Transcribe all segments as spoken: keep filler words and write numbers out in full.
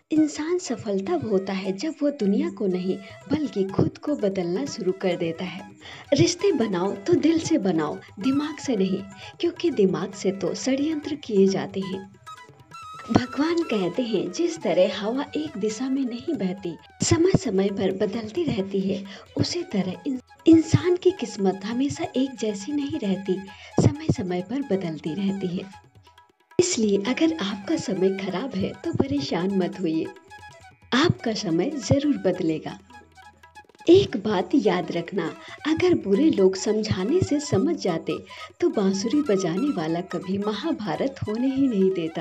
इंसान सफल तब होता है जब वो दुनिया को नहीं बल्कि खुद को बदलना शुरू कर देता है। रिश्ते बनाओ तो दिल से बनाओ, दिमाग से नहीं, क्योंकि दिमाग से तो षड्यंत्र किए जाते हैं। भगवान कहते हैं जिस तरह हवा एक दिशा में नहीं बहती, समय समय पर बदलती रहती है, उसी तरह इन, इंसान की किस्मत हमेशा एक जैसी नहीं रहती, समय समय पर बदलती रहती है। इसलिए अगर आपका समय खराब है तो परेशान मत होइए, आपका समय जरूर बदलेगा। एक बात याद रखना, अगर बुरे लोग समझाने से समझ जाते तो बांसुरी बजाने वाला कभी महाभारत होने ही नहीं देता।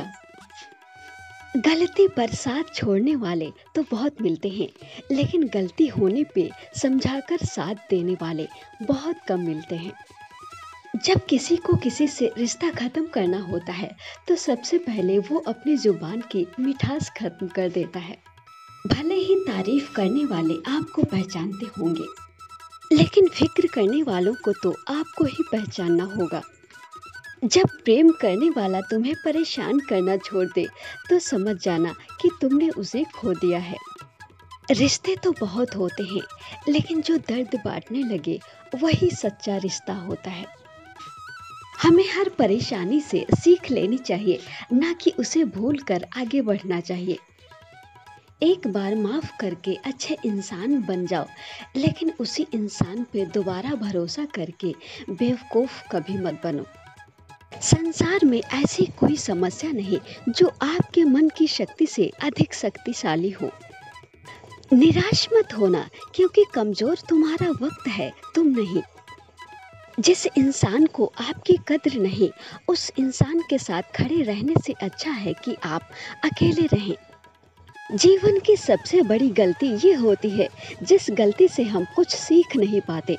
गलती पर साथ छोड़ने वाले तो बहुत मिलते हैं, लेकिन गलती होने पे समझाकर साथ देने वाले बहुत कम मिलते हैं। जब किसी को किसी से रिश्ता खत्म करना होता है तो सबसे पहले वो अपनी जुबान की मिठास खत्म कर देता है। भले ही तारीफ करने वाले आपको पहचानते होंगे, लेकिन फिक्र करने वालों को तो आपको ही पहचानना होगा। जब प्रेम करने वाला तुम्हें परेशान करना छोड़ दे तो समझ जाना कि तुमने उसे खो दिया है। रिश्ते तो बहुत होते हैं, लेकिन जो दर्द बांटने लगे वही सच्चा रिश्ता होता है। हमें हर परेशानी से सीख लेनी चाहिए, ना कि उसे भूल कर आगे बढ़ना चाहिए। एक बार माफ करके अच्छे इंसान बन जाओ, लेकिन उसी इंसान पे दोबारा भरोसा करके बेवकूफ कभी मत बनो। संसार में ऐसी कोई समस्या नहीं जो आपके मन की शक्ति से अधिक शक्तिशाली हो। निराश मत होना, क्योंकि कमजोर तुम्हारा वक्त है, तुम नहीं। जिस इंसान को आपकी कद्र नहीं, उस इंसान के साथ खड़े रहने से अच्छा है कि आप अकेले रहें। जीवन की सबसे बड़ी गलती ये होती है जिस गलती से हम कुछ सीख नहीं पाते।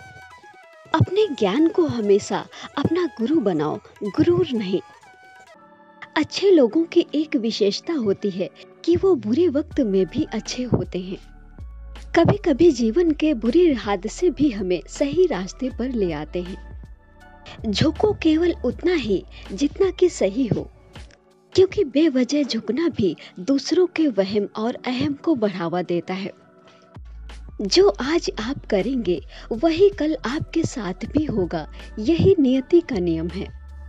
अपने ज्ञान को हमेशा अपना गुरु बनाओ, गुरूर नहीं। अच्छे लोगों की एक विशेषता होती है कि वो बुरे वक्त में भी अच्छे होते हैं। कभी कभी जीवन के बुरे हादसे भी हमें सही रास्ते पर ले आते हैं। झुको केवल उतना ही जितना कि सही हो, क्योंकि बेवजह झुकना भी दूसरों के वहम और अहम को बढ़ावा देता है। जो आज आप करेंगे वही कल आपके साथ भी होगा, यही नियति का नियम है।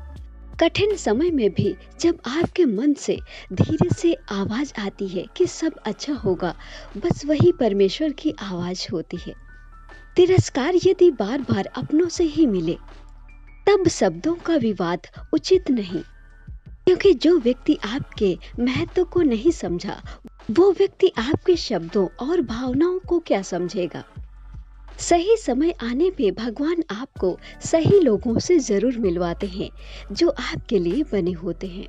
कठिन समय में भी जब आपके मन से धीरे से आवाज आती है कि सब अच्छा होगा, बस वही परमेश्वर की आवाज होती है। तिरस्कार यदि बार बार अपनों से ही मिले, तब शब्दों का विवाद उचित नहीं, क्योंकि जो व्यक्ति आपके महत्व को नहीं समझा, वो व्यक्ति आपके शब्दों और भावनाओं को क्या समझेगा। सही समय आने पे भगवान आपको सही लोगों से जरूर मिलवाते हैं जो आपके लिए बने होते हैं।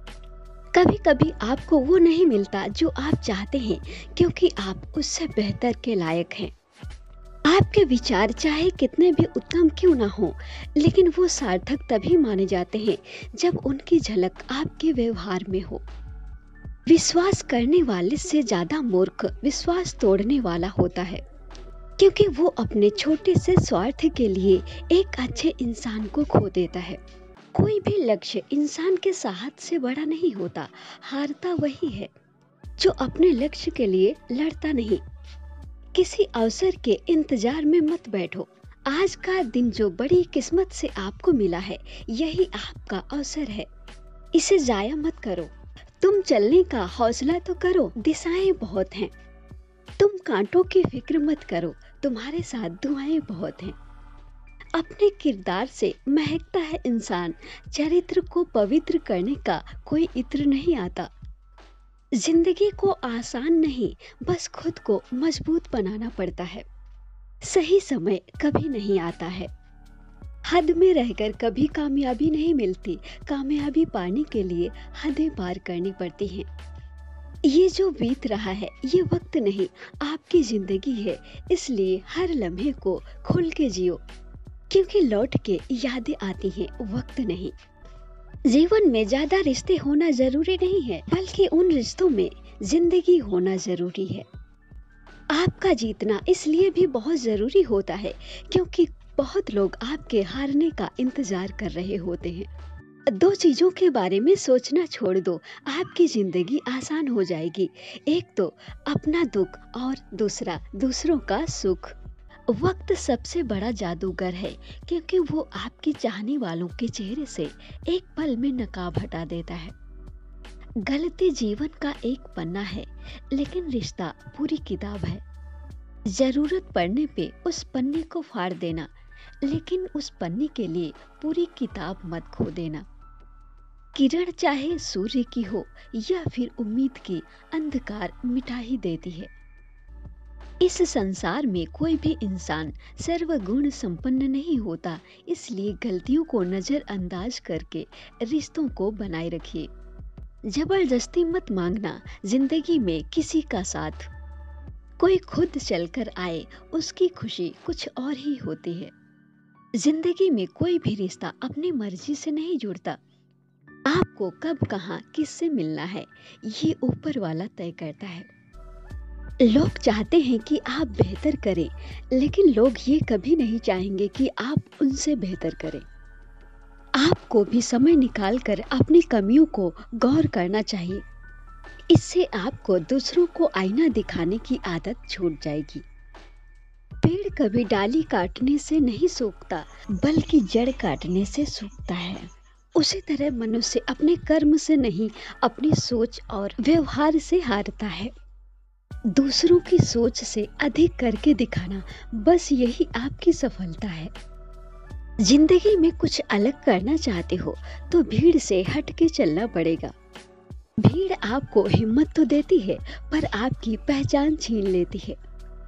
कभी कभी आपको वो नहीं मिलता जो आप चाहते हैं, क्योंकि आप उससे बेहतर के लायक हैं। आपके विचार चाहे कितने भी उत्तम क्यों ना हो, लेकिन वो सार्थक तभी माने जाते हैं जब उनकी झलक आपके व्यवहार में हो। विश्वास करने वाले से ज्यादा मूर्ख विश्वास तोड़ने वाला होता है, क्योंकि वो अपने छोटे से स्वार्थ के लिए एक अच्छे इंसान को खो देता है। कोई भी लक्ष्य इंसान के साहस से बड़ा नहीं होता, हारता वही है जो अपने लक्ष्य के लिए लड़ता नहीं। किसी अवसर के इंतजार में मत बैठो। आज का दिन जो बड़ी किस्मत से आपको मिला है, यही आपका अवसर है, इसे जाया मत करो। तुम चलने का हौसला तो करो, दिशाएं बहुत हैं। तुम कांटों की फिक्र मत करो, तुम्हारे साथ दुआएं बहुत हैं। अपने किरदार से महकता है इंसान, चरित्र को पवित्र करने का कोई इत्र नहीं आता। जिंदगी को आसान नहीं, बस खुद को मजबूत बनाना पड़ता है। सही समय कभी नहीं आता है। हद में रहकर कभी कामयाबी नहीं मिलती, कामयाबी पाने के लिए हदें पार करनी पड़ती हैं। ये जो बीत रहा है ये वक्त नहीं, आपकी जिंदगी है, इसलिए हर लम्हे को खुल के जियो, क्योंकि लौट के यादें आती हैं, वक्त नहीं। जीवन में ज्यादा रिश्ते होना जरूरी नहीं है, बल्कि उन रिश्तों में जिंदगी होना जरूरी है। आपका जीतना इसलिए भी बहुत जरूरी होता है क्योंकि बहुत लोग आपके हारने का इंतजार कर रहे होते हैं। दो चीजों के बारे में सोचना छोड़ दो, आपकी जिंदगी आसान हो जाएगी। एक तो अपना दुख और दूसरा दूसरों का सुख। वक्त सबसे बड़ा जादूगर है, क्योंकि वो आपके चाहने वालों के चेहरे से एक पल में नकाब हटा देता है। गलती जीवन का एक पन्ना है, लेकिन रिश्ता पूरी किताब है। जरूरत पड़ने पे उस पन्ने को फाड़ देना, लेकिन उस पन्ने के लिए पूरी किताब मत खो देना। किरण चाहे सूर्य की हो या फिर उम्मीद की, अंधकार मिटा ही देती है। इस संसार में कोई भी इंसान सर्वगुण संपन्न नहीं होता, इसलिए गलतियों को नजरअंदाज करके रिश्तों को बनाए रखिए। जबरदस्ती मत मांगना जिंदगी में किसी का साथ। कोई खुद चलकर आए, उसकी खुशी कुछ और ही होती है। जिंदगी में कोई भी रिश्ता अपनी मर्जी से नहीं जुड़ता। आपको कब कहाँ किससे मिलना है, ये ऊपर वाला तय करता है। लोग चाहते हैं कि आप बेहतर करें, लेकिन लोग ये कभी नहीं चाहेंगे कि आप उनसे बेहतर करें। आपको भी समय निकालकर अपनी कमियों को गौर करना चाहिए। इससे आपको दूसरों को आईना दिखाने की आदत छूट जाएगी। पेड़ कभी डाली काटने से नहीं सूखता, बल्कि जड़ काटने से सूखता है। उसी तरह मनुष्य अपने कर्म से नहीं, अपनी सोच और व्यवहार से हारता है। दूसरों की सोच से अधिक करके दिखाना, बस यही आपकी सफलता है। जिंदगी में कुछ अलग करना चाहते हो तो भीड़ से हट के चलना पड़ेगा। भीड़ आपको हिम्मत तो देती है, पर आपकी पहचान छीन लेती है।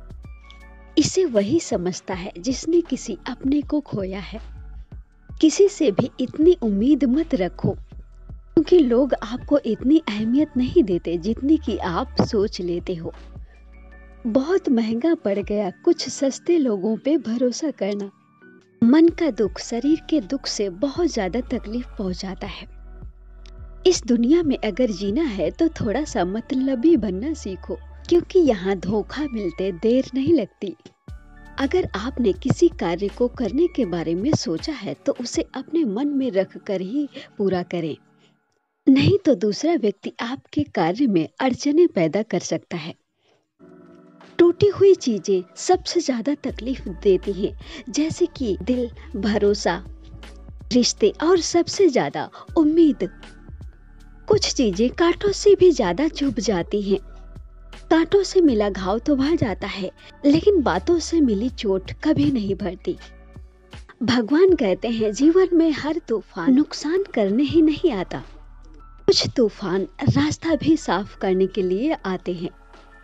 इसे वही समझता है जिसने किसी अपने को खोया है। किसी से भी इतनी उम्मीद मत रखो, क्योंकि लोग आपको इतनी अहमियत नहीं देते जितनी कि आप सोच लेते हो। बहुत महंगा पड़ गया कुछ सस्ते लोगों पे भरोसा करना। मन का दुख शरीर के दुख से बहुत ज्यादा तकलीफ पहुंचाता है। इस दुनिया में अगर जीना है तो थोड़ा सा मतलबी बनना सीखो, क्योंकि यहाँ धोखा मिलते देर नहीं लगती। अगर आपने किसी कार्य को करने के बारे में सोचा है तो उसे अपने मन में रख कर ही पूरा करें, नहीं तो दूसरा व्यक्ति आपके कार्य में अड़चने पैदा कर सकता है। टूटी हुई चीजें सबसे ज्यादा तकलीफ देती हैं, जैसे कि दिल, भरोसा, रिश्ते और सबसे ज्यादा उम्मीद। कुछ चीजें कांटों से भी ज्यादा चुभ जाती हैं। कांटों से मिला घाव तो भर जाता है, लेकिन बातों से मिली चोट कभी नहीं भरती। भगवान कहते हैं जीवन में हर तूफान नुकसान करने ही नहीं आता, कुछ तूफान रास्ता भी साफ करने के लिए आते हैं।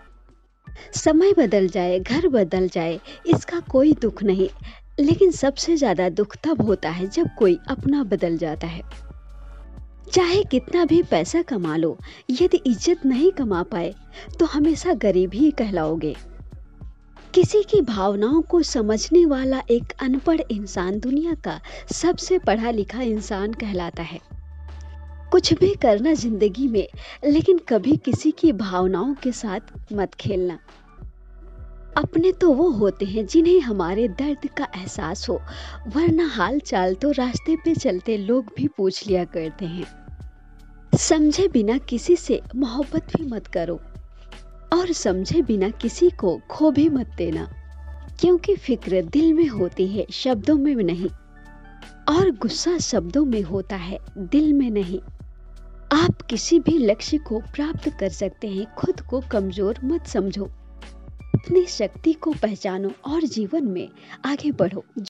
समय बदल जाए, घर बदल जाए, इसका कोई दुख नहीं, लेकिन सबसे ज्यादा दुख तब होता है जब कोई अपना बदल जाता है। चाहे कितना भी पैसा कमा लो, यदि इज्जत नहीं कमा पाए तो हमेशा गरीब ही कहलाओगे। किसी की भावनाओं को समझने वाला एक अनपढ़ इंसान दुनिया का सबसे पढ़ा लिखा इंसान कहलाता है। कुछ भी करना जिंदगी में, लेकिन कभी किसी की भावनाओं के साथ मत खेलना। अपने तो वो होते हैं जिन्हें हमारे दर्द का एहसास हो, वरना हाल चाल तो रास्ते पे चलते लोग भी पूछ लिया करते हैं। समझे बिना किसी से मोहब्बत भी मत करो, और समझे बिना किसी को खो भी मत देना, क्योंकि फिक्र दिल में होती है, शब्दों में नहीं, और गुस्सा शब्दों में होता है, दिल में नहीं। आप किसी भी लक्ष्य को प्राप्त कर सकते हैं, खुद को कमजोर मत समझो। अपनी शक्ति को पहचानो और जीवन में आगे बढ़ो।